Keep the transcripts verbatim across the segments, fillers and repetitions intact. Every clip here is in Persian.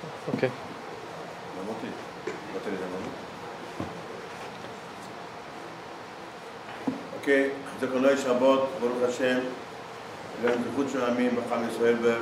אוקיי. למותי. באתי לזמנו. אוקיי, זה קונאי שבות, ברוך השם, לנזכות של העמים בחם ישראל ב...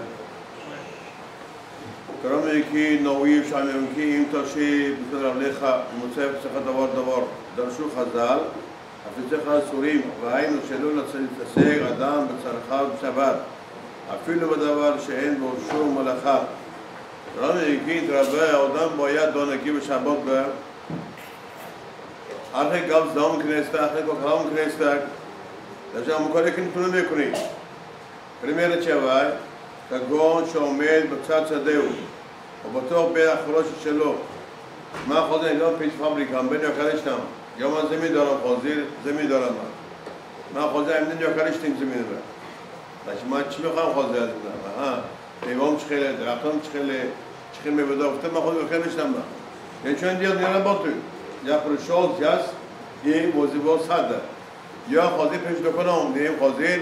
קרום מלכי נאויב שם מלכי אם תרשי בסדר עליך ומוצא פסחה דבר דבר דרשו חז"ל הפצח הסורים והיינו שלא להתעסק אדם בצרכה ובשבת אפילו בדבר שאין בו שום מלאכה. קרום מלכי תרבה האדם בו היה דונקי בשבת ב... אחרי גב זדום כנסת, אחרי כוכלם כנסת לשם המקורי כנתונים מקורים פרימרת שבאי כגון שעומד בצד שדהו או בטוח בין החרוש שלו מה חוזר אני לא פיש פבריקה בין יקרשתם יום הזה מדורם חוזר זה מדורם מה חוזר אם דין יקרשתם זה מדורם לשמוע תשמחם חוזר אה תיבום שחילה דרחתום שחילה שחיל מבדור ותמה חוזר וקרשתם אין שואין דיון נראה בוטו יא פרושול ג'ס יא מוזיבו סדה יא חוזר פיש דוקונום דיהם חוזר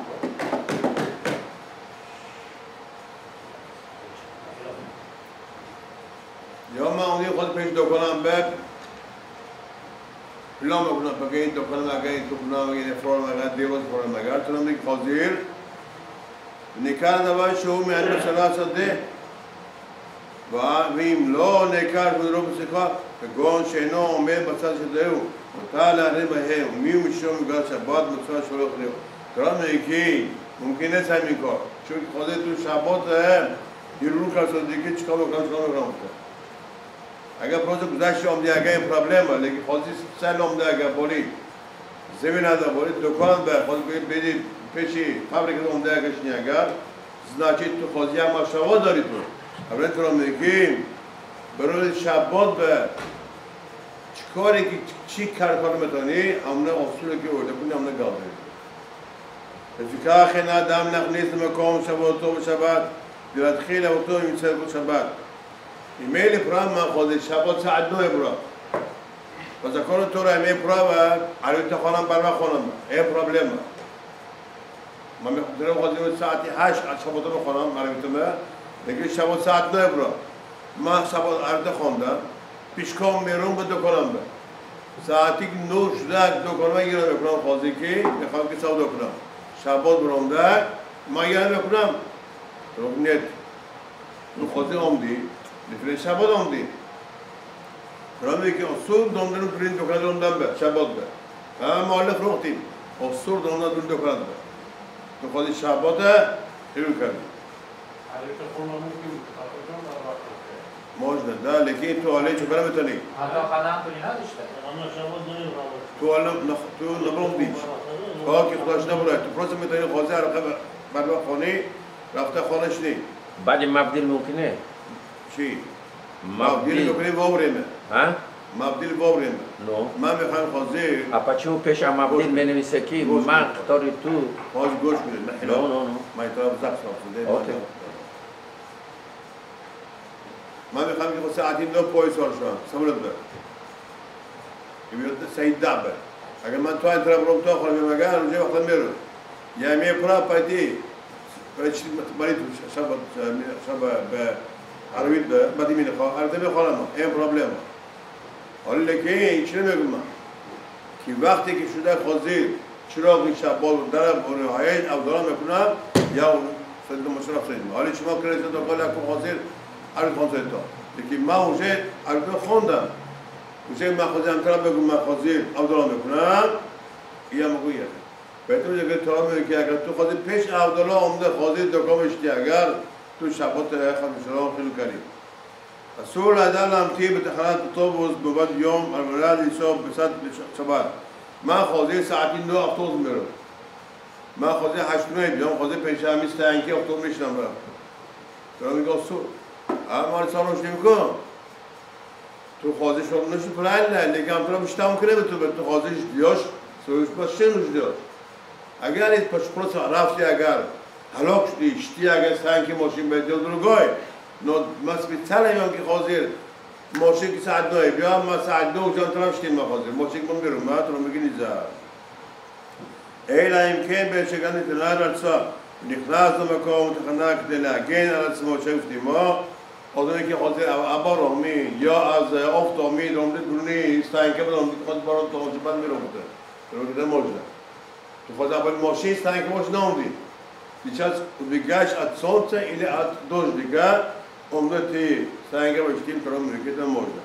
יום העוני יכול פש דוקונם בב לא מקונה פגעים דוקונם להגעים דוקונם להגעים פורם להגעים דירות פורם להגעים תלם לי חוזיר וניקר דבר שהוא מעין בשלה שדה ואם לא ניקר ודרוב בשיחה כגון שאינו עומד בצד שדהו מותר להרים בהם ומי הוא משום מגלל שבת מצווה שולח לו קרם נקי מומכין נצא מקור שהוא חוזר תו שבת להם יראו כסות דיקית שקלו כלום שקלו כלום اگر پروژه گذشته آمده اگر این پرابلم است لیکن خودی سال آمده اگر بولی زمین هذا بولی دکان به خود بیدی پیشی فابریکه آمده اگر شنی اگر значит تو خودی هم شوا داری تو اول تو رو میگیم برای شبات به چیکاری که چی کار کنی میتونی امنا اصولی که ورده کنی امنا گاوی فکر خیلی آدم نخنیس مکان شبات تو شبات بیاد خیلی و تو میشه بود شبات ایمیل پرام من خودی شبات ساعت نو برا و ذکر تو را ایمیل پرام علی تو خانم برای خانم ای پرابلم من میخوام خودی ساعت هشت شبات رو خانم علی تو من دیگه شبات ساعت نو برا ما شبات عرض خواندم پیشکام میرم به دکانم به ساعتی نو شده دکانم گیرم میکنم خودی کی میخوام که ساعت دکانم شبات برام ده ما گیرم میکنم روبنیت تو خودی آمدی לפני שבת עומדים. רבי כי אסור דומדנו פרין דוקרן דומדם בה, שבת בה. כמה מועלף רוחתים, אסור דומדנו פרין דוקרן בה. תוכל שבת חילול קרבי. можно, да, लेकिन туалет чукара метани. А то ханам то не надо считать? туалет, ту набром бич. как ихлаш набрать, tu просто метани хозе арқа барва хони, рафта хонашни. بعد مبدل ممکنه؟ چی؟ مبدیل بکنیم وابرمه ها؟ مبدیل وابرمه نو من میخوام خازیر اپا چون پیش مبدیل بنویسه کی من قطاری تو خواهد گوش کنید نو نو نو من ایتراب زخص اوکی من میخوام که خود ساعتی دو پای سال شوام سمولت بر که بیاد سعید دعبه اگر من تو ایتراب روم تو خواهد بمگن روزه وقتا میرون یعنی پرا پایتی برای تو شب به عربیت به بدی می نخواه عربیت میخوانم این پرابلم حالا لیکن چرا میگم که وقتی که شده خازیر چراغ شبال در برای او دارم میکنم یا سید مشرف سید حالا شما کلیسا تو قال اكو خازیر عربیت خوان سید تا لیکن ما اونجا عربیت خواندم اونجا من خازیر انترا بگم من خازیر او دارم میکنم یا مگویه بهتون اگر تو میگی اگر تو خازیر پیش او دارم اومده خازیر دکامش دی اگر تو شبات خمسلام خیلی کردیم. اصول عدالت امتی به تخلات طوبوس بود یوم الولاد ایساب بسات شبات. ما خواهی ساعتی نو افتاد میرم. ما خواهی هشت نوید یوم خواهی پیشامی استانکی افتاد میشنم برم. تو میگه اصول. اما سالوش نمیکن. تو خواهی شد نشی پلان نه. لیکن تو بیشتر کنه به تو به تو خواهیش دیوش سویش باشه نوش دیوش. اگر این پشپرس رفتی اگر هلاک شدی اشتی اگر سانکی ماشین به دل درگای نو مسبی سلام که خازیر ماشین که ساعت نوی بیام ما ساعت دو جان طرف شدیم ما خازیر ماشین من بیرون ما تو میگی نیزار ایلا امکان به شگانی تنار رسا نخلاص مکان متخنک دل اگین علت سما شفتی ما آدمی که حاضر ابا رامی یا از آفتابی رامده درونی استانکه بدم خود برات تاجبان میروده روده موجوده تو خود اول ماشین استانکه باش نامدی دیچاز بیگاش ات سونت ایلی ات دوش دیگه عمدتی استانکه باشتیم کرام میکردم موجوده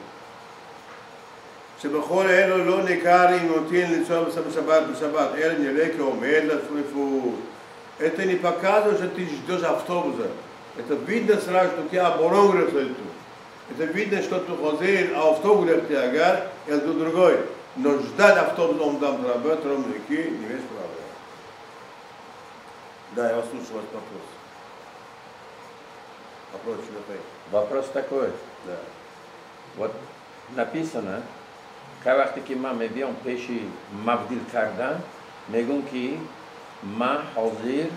שבכל אלו לא ניכר אם נוטים לנסוע בשבת בשבת, אלא נראה כעומד לצפיפות. Это не показывает, что ты ждешь автобуса. Это видно сразу, что у тебя оборон грехает. Это видно, что ты ходишь, а автобус грехает агар, это другой. Но ждать автобус он там работает, он реки, не имеешь права. Да, я вас слушаю, вас вопрос. Вопрос, что Вопрос такой. Да. Вот написано, وقتی که من میبیم پیشی مبدیل کردن میگم که من حاضر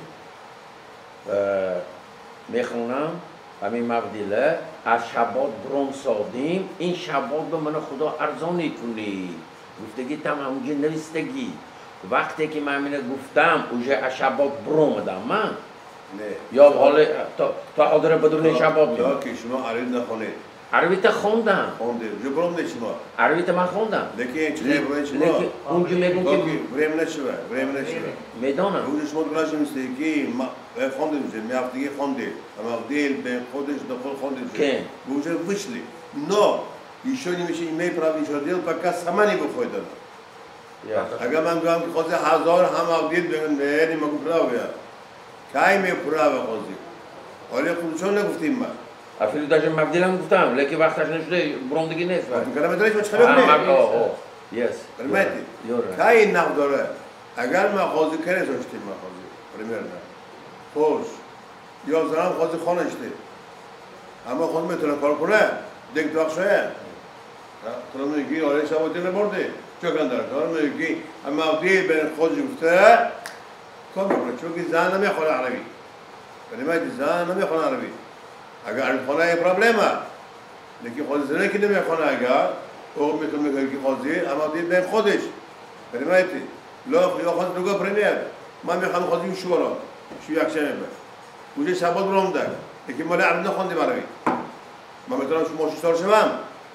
میخونم همین مبدیله از شبات برون سادیم این شبات به من خدا ارزانی کنی گفتگی تم همونجا نویستگی وقتی که من اینه گفتم اونجا از شبات برون مدم من نه یا حالا تا حاضر بدون شبات تا که شما عربی نخونید عربی تا خوندم خوندید جو برون نشما عربی تا من خوندم لیکن چه برون شما لیکن اونجا میگم که بریم نشما بریم نشما میدانم اونجا شما دونش میستگی ما خوندید میشه میافتگی خوندید اما دیل به خودش دخول خوندید که اونجا وشلی نه ایشون میشه ایمی پراوی شدیل پاکا سامانی بخویدن اگر من گفتم که خود هزار هم آدید بگن نه مگو پراویا کی می پراو خودی ولی خودشون نگفتیم ما افیلو داشتم مبدیلم گفتم لیکن وقتش نشده برام دیگه نیست میگم مدرش ما چخبر نه اوه یس برمیتی کی نه داره اگر ما خودی کنه داشتیم ما خودی پرمیر نه خوش یا زنم خودی خانه اشته اما خود میتونه کار کنه دیگه تو شاید تو میگی آره شباتی نبرده چه کندار تو میگی اما دی به خود گفته کار میکنه چون که زن نمیخوره عربی برمیتی زن نمیخوره عربی اگر عربی خونه ای پرابلمه لیکن خود زنه که نمیخوره اگر او میتونه میگه که خودی اما دی به خودش برمیتی لا یا خود تو پرنیر من میخوام خودی شورا شو یک شنبه اونجا شبات برام ده لیکن مال عربی نخوندی عربی من میتونم شما شو سال شوم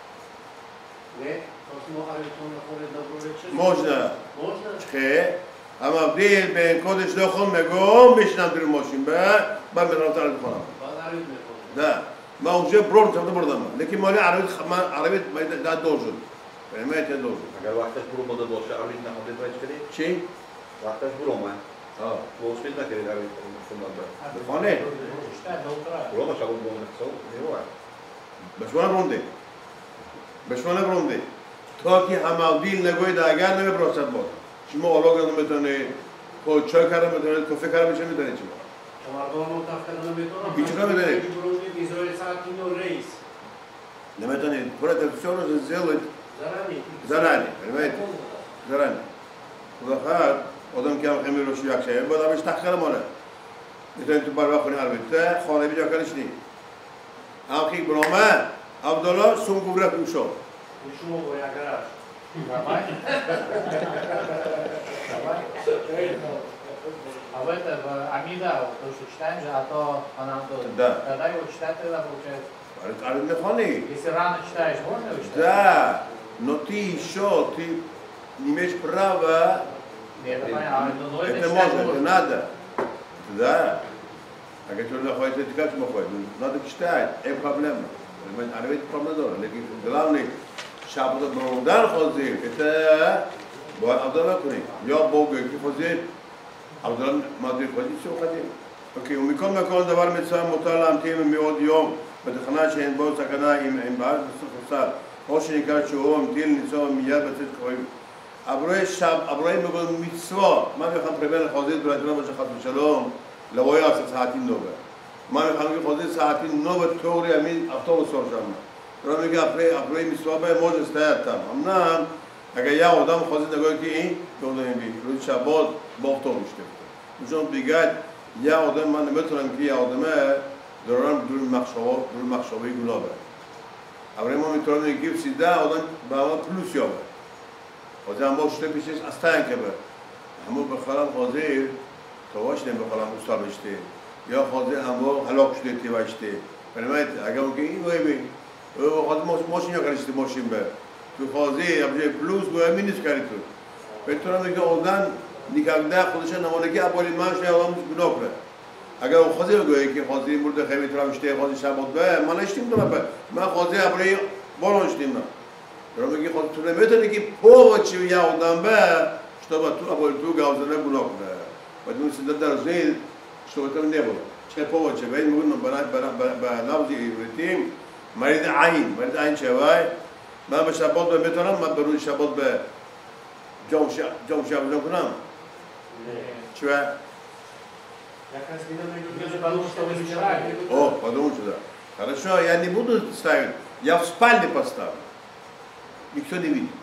موجنا چه اما دیل به کدش دخون میگم میشنم در ماشین به من میرم تعریف کنم نه ما اونجا برون چطور بردم لیکن مال عربی من عربی داد دور شد فهمیت دور شد اگر وقتش برون بوده باشه عربی نخوندید باید کنید چی وقتش برون من آه بوشید نکردید عربی خوندن به خانه برون باشه برون نکسو نیروه بشوانه برونده بشوانه برونده تا که همالدیل نگوید اگر نمیپرسد بود شما آلاغ نمیتونه خود چای کردن میتونه کافه کردن میشه میتونه چی بود هیچ کار میتونه نمیتونه پورا تفسیر رو сделать заранее понимаете заранее خدا خواهد آدم که هم خیلی روشی یک شاید باید همش تخیل مانه میتونه تو بر وقت کنی البته خانه بیجا کنش نی هم خیلی برامه عبدالله سون گوبره کنشو Почему вы гараж? Давай. А в это, в Амида, то, что читаем же, а то Анатолий. Да. Когда его читать, тогда получается. عربی نخوانی Если рано читаешь, можно его читать? Да, но ты еще, ты не имеешь права. Нет, это понятно, но это, это можно, это надо. Да. А когда человек находится, это как находится? Надо читать, это проблема. عربی проблема داره، لیکن главный شبات بروندن خوزیر это باید عبدالله کنی یا بوگه که خوزیر عبدالله مادری خوزیر شو خدیم اوکی ومیکن مکان دوار مثلا مطالعه تیم میاد یوم بدخناش این باز سکنه این این بعد بسیار خوشی کرد شو هم دیل نیسا میاد بسیار خویم ابروی شب ابروی میگن میسوا من میخوام پربن خوزیر دورتنا باشه خاطر شلوم لوای آسه ساعتی نوبه من میخوام که خوزیر ساعتی نوبه توری همین اتوبوس سرشم را میگه اپری اپری میسوابه موج استایت تام امنام اگر یا آدم خواسته نگاه که این کدوم بی روز شبات باختو میشه چون بیگاد یا آدم من نمیتونم که یا آدمه دوران دور مخشوا دور مخشوی گلابه اپری ما میتونیم که سیده آدم با ما پلوس یابه آدم با شده پیشش استان که به همو بخارم حاضر تواش نمی بخارم استاد بشته یا حاضر همو هلاک شده تی بشته فهمت؟ اگر اون که این باید بین خواهد ماشین یا کارشتی ماشین به تو خواهدی ابجای پلوس باید مینیز کاری تو بهتر هم که آدم نیکگده خودش نمانگی اولی منش یا آدم گناه کنه اگر اون خواهدی بگویی که خواهدی مورد خیلی ترامشته خواهدی شباد به من اشتیم دارم به من خواهدی اولی باران اشتیم نه درام میگی خواهد تو نمیتونی که پو چی یا آدم به شتابه تو اولی تو گاوزنه گناه کنه و دون سیده در زید شتابه تو نبود چه پو چه باید میگن به لفظی ایرتیم مرید عین مرید عین چه وای من به شباد به میتونم من به روی شباد به جام شب جام شب جام کنم چه وای о потому что да хорошо я не буду ставить я в спальне поставлю никто не видит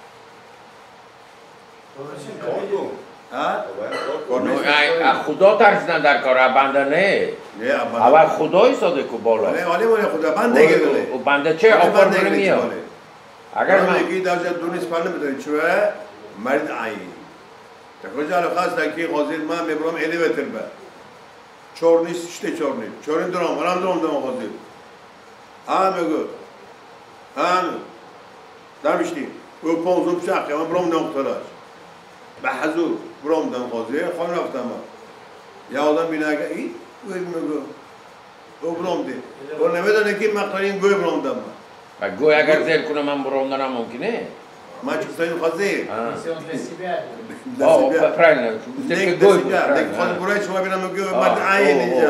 а خدا ترسیدن در کار بنده نه اول خدا ایستاده که بالا نه ولی ولی خدا بنده گله بنده چه آفر نمیاد اگر من میگی در دو نیست پرنه بدونی چه مرد عین تا کجا خاص که قاضی من میبرم الیویتر به چهار نیست شته چهار نیست چهار درام منم درام دم قاضی هم میگه هم دمشتی او پانزده بچه من برام دم خلاص به حضور برام دم قاضی خان رفتم یا آدم بینه اگه ای گوی میگه او برام دی او نمیدونه که مقتنین گوی برام دم و گوی اگر زیر کنه من برام دارم ممکنه ما چه کسایی خواهی؟ آه правильно دیگه گوی دیگه خود برای شما بینم میگه مرد عین اینجا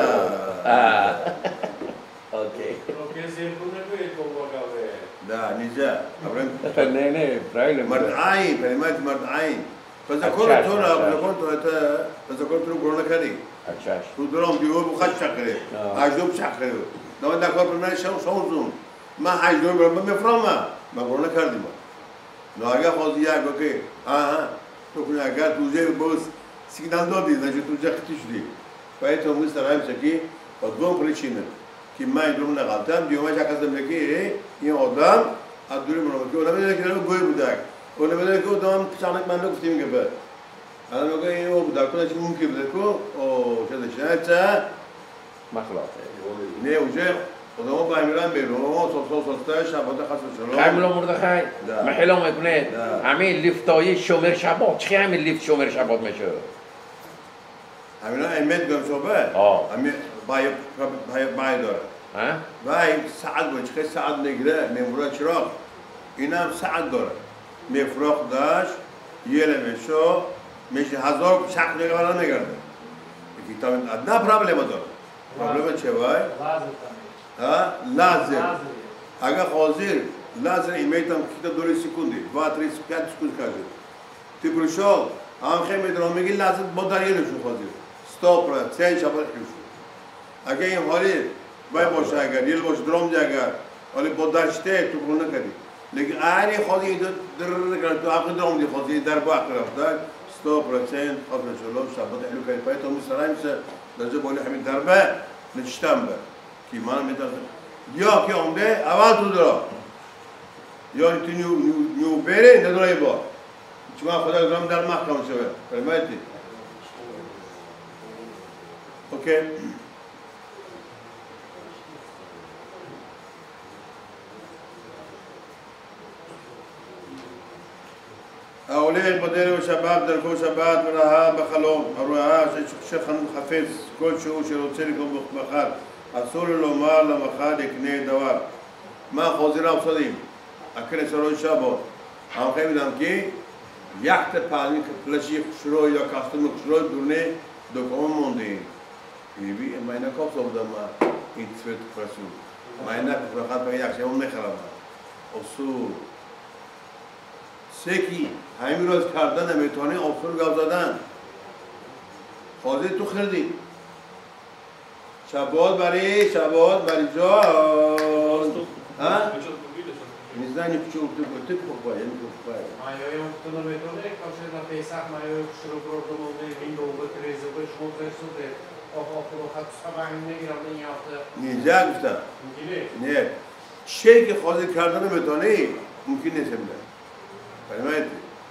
اوکی да нельзя نه نه правильно مرد عین کلمات مرد عین فذكر تو را بلکن تو это فذكر تو گروه نکردی اچھا تو درام دیو بخش چکره اجدو چکره نه دکار پر شو شوزون ما اجدو برام میفرما ما گروه نکردیم نه اگه خواهی یک که آها تو کنی اگر توجه باز سیگنال دادی نه توجه خطی شدی поэтому мы стараемся que по двум причинам que мы друг на галтам диома чаказдам леки این آدم از دوری منو که اونم میدونه که دارم گوی بودک اونم میدونه که آدم چانک من گفتیم که به الان میگه این او بودک کنه چی ممکن بوده که او شده شده چه مخلاطه نه اوجه آدم با امیران بیرون صوص صوص شبات خاص شلون خیلی مردخای محلم میکنه همین لیفتای شومر شبات چی همین لیفت شومر شبات میشه امیران امید گم شبه امید بای بای بای داره بای ساعت بود چه ساعت نگیره میمورا چراغ اینم ساعت داره میفراخ داش یله میشو میشه هزار شق نگه ولی نگرده یکی تا ادنا پرابلم داره پرابلم چه وای ها لازم اگر حاضر لازم ایمیتم کیتا دوری سکوندی دو تریس پنج سکوند کردی تی پروشال هم خیلی میدونم میگی لازم با دریه نشون حاضر استاپ را سه شبات کشو اگر این حالی باید باشه اگر یل باشه درام دی اگر ولی با داشته تو برو نکردی لیکن آری خودی در در تو آخر درام دی خودی در با آخر رفته استاپ را سه خاطر شلون شبات علو کردی پای تو میسرایم سه درجه بالی همین دربه نشتم به کی من میتونم یا که اونده اول تو درا یا تو نیو نیو بره ندارای با چون خدا درام در محکمه شده فرمایید اوکی أولين بدير وشباب دركو شباب رها بخلون أروها شيخ حفيظ كل شو شو تسلكم بخار أصول الأمار لما خالك ني دوار ما خوزيرا بصديم أكن سرون شابو هم خيم دام كي يحت پانی فلاشی شروع یا کاستم شروع دونه دکمه موندی یبی ماینا کاپ زودم ما این سوت فرسو ماینا فقط باید یکشم نخرم اصول سکی همین روز کردن میتونه اصول گاو زدن خواهی تو خردی شباد برای شباد برای جان ها میزنی چوب تو گوته کوپای کوپای مایو تو نمیتونه کاشه na Pesach mają szerokoprofilowy window wykryzowy szmutersody ochotno حتما نگیرم نیافته نیجا گفتم نه چه که خواهی کردن میتونه ممکن نیست بله فرمایید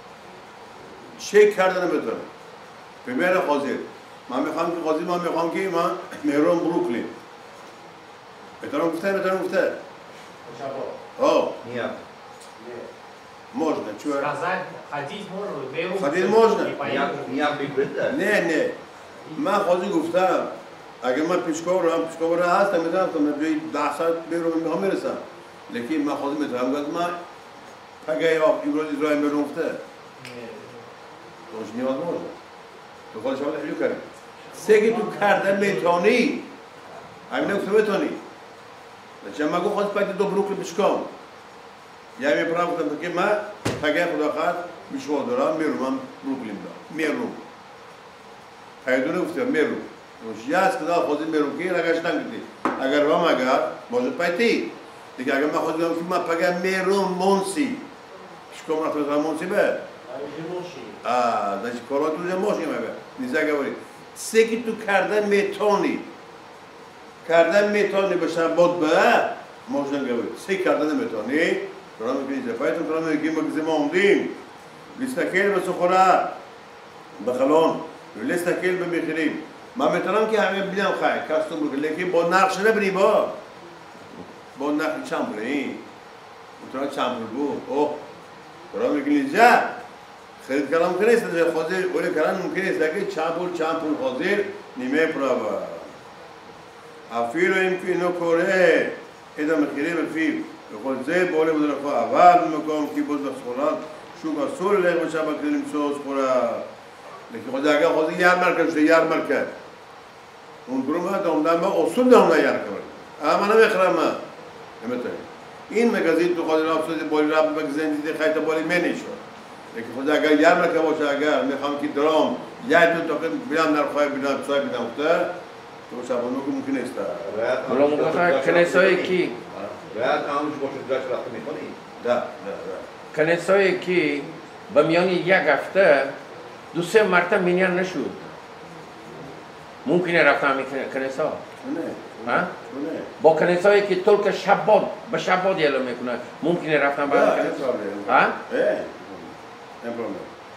چه کردن میتونه ببینه خواهی من میخوام که خواهی من میخوام که من مهران بروکلین Бетарам гуфта, бетарам гуфта. Шаббат. О, Нет. можно, чё? Сказать, ходить можно, беру. Ходить можно? И поехали. Нет, не придет. Не, не. من خودی گفتم اگه من پیشگاه رو هم پیشگاه رو هستم میتونم تا مدوی ده ساعت بیرون میخوام میرسم لیکن من خودی میتونم گفت من پگه یا ایبراد ازرائیل بیرون گفته توش نیاز موزه تو خودش هم نحیو کردیم سگی تو کردن میتونی همین نگفته میتونی لیکن من گفت خودی پگه دو بروکل پیشگاه یعنی میپرم گفتم که من پگه خدا خواهد میشوار دارم میرم من بروکلیم دارم میرم پیدونه گفتم میرم یاست که دار خودی میرم که نگاش نگیدی اگر وام اگر موجه پیتی دیگه اگر من خودی میگم که من پگه میرم مونسی شکم رفت میرم مونسی به آه داشت کارات تو جمعش میگه نیزه گوری سکی تو کردن میتونی کردن میتونی بشه بود به موجه گوری سکی کردن میتونی درام میگی زفایتون درام میگی مگزیم آمدیم لیستکیل بسخورا بخلون لیستکیل بمیخریم ما میتونم که همه بیام خواهی کاستم رو لیکن با نقش نبری با با نقش چند بری میتونم چند بر بود اوه درام میگی لیزه خرید کردم که نیست در خاطر اولی کردن ممکن است که چند پول چند پول حاضر نیمه پرابا افیلو این که اینو کره ایدا مخیریم فیل بخواد زی باله بود رفا اول میکنم که بود بسخورات شو که سور لیگ بچه بکنیم سوز خورا لیکن خود اگر خود یار مرکز شده یار مرکز اون گروه ها دامدن با اصول دامدن یار کرد اما نمیخرم ما نمیتونی این مگزین تو خود راب سوزی بالی راب مگزین دیدی خیلی بالی منی شد لیکن خود اگر یار مرکز باشه اگر میخوام که درام یاد تو تا بیام در خواهی بیام سای بیام خدا تو شبانو که ممکن است حالا مقصد کنیسایی که باید آموزش باشه درست وقت میکنی ده ده ده کنیسایی که به میان یک هفته دو سه مرتبه مینیان نشد ممکنه رفتن همین کنیسا نه ها نه با کنیسایی که طول که شباد به شباد یلو میکنه ممکنه رفتن به کنیسا ها اه نمی‌کنم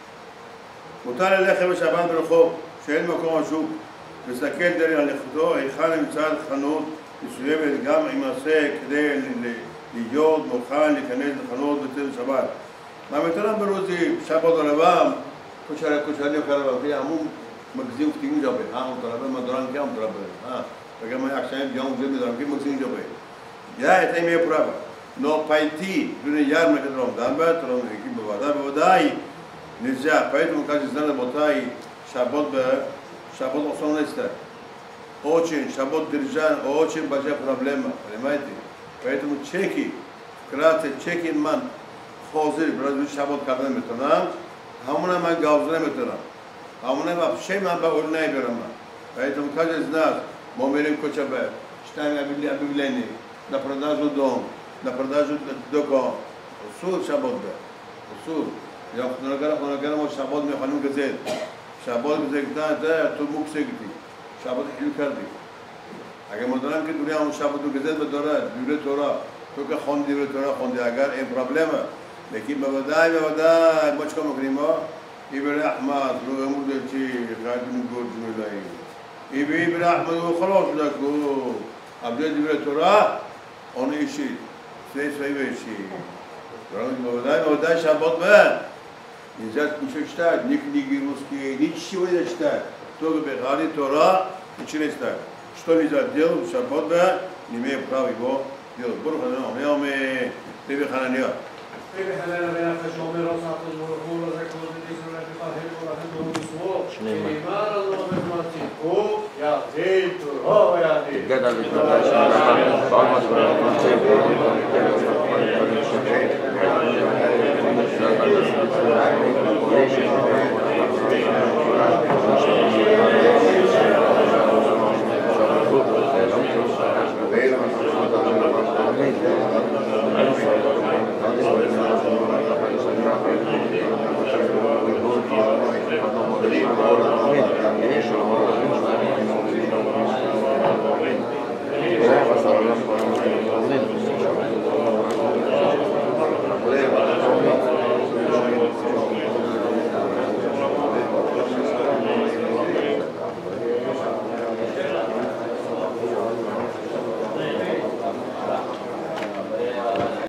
مطالعه لخه به شبان برو خوب شاید مکان شو بسکل داری علی خدا ای خانه مثال خنود بسویه به جامع ایماسه کده لیجود مخان لکنیز خنود بتیم شبان ما میتونم به روزی شباد روام کشاره کشاری کردم که همون مگزین فتیم جا به هم طرفه ما دارم که هم طرفه ها بگم من اکشن بیام زیر میدارم که مگزین جا به یا اتای می پرابا نو پایتی دونه یار میکردم دام به ترام یکی بودا بودای نزا پایت مکاجی زنده بودای شباد به شباد آسان نیست اوچین شباد درجان اوچین باشه پرابلما نمیتی پایت مو چکی کرات چکی من حاضر برای شباد کردن میتونم همونه من گاوزنه میتونم همونه وابشه من به اول نمیبرم پایت مکاجی زنده ما میریم کوچه به شتای ابیلی ابیلینی na продажу дом, на продажу докон. Усул шаббат да. Усул. Я хонагара хонагара мо шаббат механим газет. Шаббат газет да да то мук сегти. Шаббат хил карди. اگر مدارم که دنیا اون شبات تو газет به داره دوره تورا تو که خوندی دوره تورا خوندی اگر این پرابلمه لیکن به ودای به ودای ما چیکار میکنیم ما ایبر احمد رو امور چی قاعدین گورج میلای ایبر احمد و خلاص لگو ابجد دوره تورا اون ایشی سه سه ویشی درام بودای بودای شبات به اینجا میشه شتاد نیک نیگی روسکی نیچ چی وید شتاد تو به غاری تورا چی نیست що нельзя делать шаббат به نیمه پراوی با دیو برو خدایا میام ببی خانانیا ببی خانانیا بیان خشومی راست آخر مرخور و زکور دیگر و نبی خواهی و راه دو مسو ایمان الله بماتی کو یا دی تو ها یا دی گدا بیت الله